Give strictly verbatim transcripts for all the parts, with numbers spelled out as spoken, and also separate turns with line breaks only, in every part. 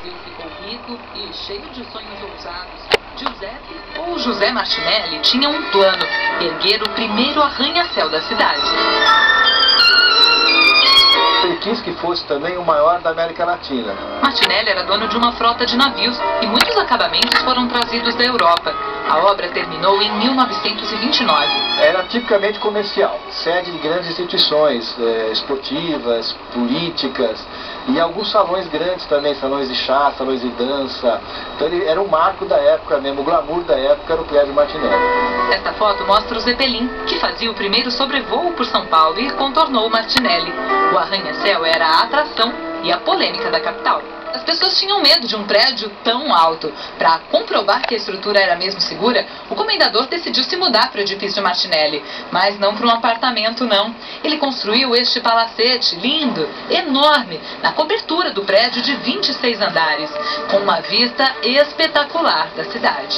Ele ficou rico e cheio de sonhos ousados. Giuseppe, ou José Martinelli, tinha um plano: erguer o primeiro arranha-céu da cidade.
Ele quis que fosse também o maior da América Latina.
Martinelli era dono de uma frota de navios e muitos acabamentos foram trazidos da Europa. A obra terminou em mil novecentos e vinte e nove.
Era tipicamente comercial, sede de grandes instituições eh, esportivas, políticas e alguns salões grandes também, salões de chá, salões de dança. Então ele era o marco da época mesmo, o glamour da época era o prédio Martinelli.
Esta foto mostra o Zeppelin, que fazia o primeiro sobrevoo por São Paulo e contornou Martinelli. O arranha-céu era a atração e a polêmica da capital. As pessoas tinham medo de um prédio tão alto. Para comprovar que a estrutura era mesmo segura, o comendador decidiu se mudar para o edifício Martinelli. Mas não para um apartamento, não. Ele construiu este palacete lindo, enorme, na cobertura do prédio de vinte e seis andares, com uma vista espetacular da cidade.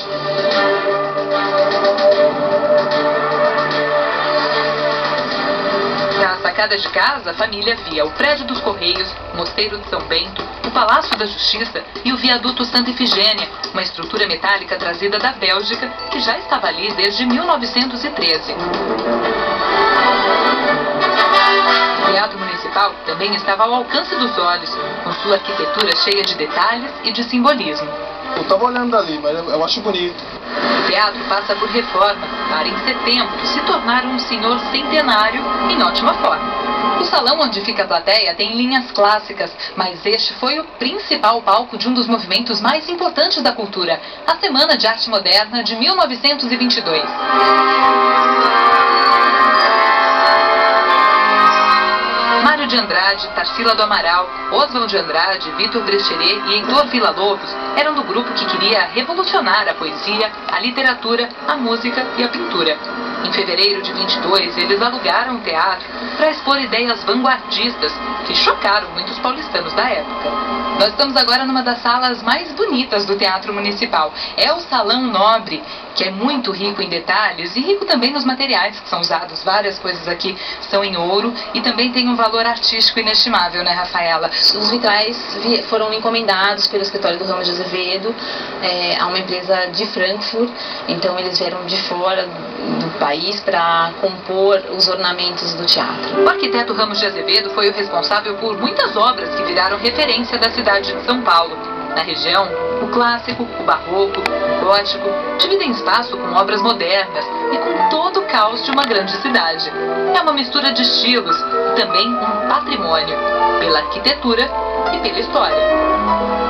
Na sacada de casa, a família via o prédio dos Correios, o Mosteiro de São Bento, o Palácio da Justiça e o viaduto Santa Ifigênia, uma estrutura metálica trazida da Bélgica que já estava ali desde mil novecentos e treze. O Teatro Municipal também estava ao alcance dos olhos, com sua arquitetura cheia de detalhes e de simbolismo.
Eu estava olhando ali, mas eu acho bonito.
O teatro passa por reforma para, em setembro, se tornar um senhor centenário em ótima forma. O salão onde fica a plateia tem linhas clássicas, mas este foi o principal palco de um dos movimentos mais importantes da cultura, a Semana de Arte Moderna de mil novecentos e vinte e dois. Mário de Andrade, Tarsila do Amaral, Oswald de Andrade, Vitor Brecheret e Heitor Villa-Lobos eram do grupo que queria revolucionar a poesia, a literatura, a música e a pintura. Em fevereiro de vinte e dois, eles alugaram o teatro para expor ideias vanguardistas que chocaram muitos paulistanos da época. Nós estamos agora numa das salas mais bonitas do Teatro Municipal. É o Salão Nobre, que é muito rico em detalhes e rico também nos materiais que são usados. Várias coisas aqui são em ouro e também tem um valor artístico inestimável, né, Rafaela?
Os vitrais foram encomendados pelo escritório do Ramos de Azevedo é, a uma empresa de Frankfurt. Então eles vieram de fora do país para compor os ornamentos do teatro.
O arquiteto Ramos de Azevedo foi o responsável por muitas obras que viraram referência da cidade de São Paulo. Na região, o clássico, o barroco, o gótico dividem espaço com obras modernas e com todo o caos de uma grande cidade. É uma mistura de estilos e também um patrimônio, pela arquitetura e pela história.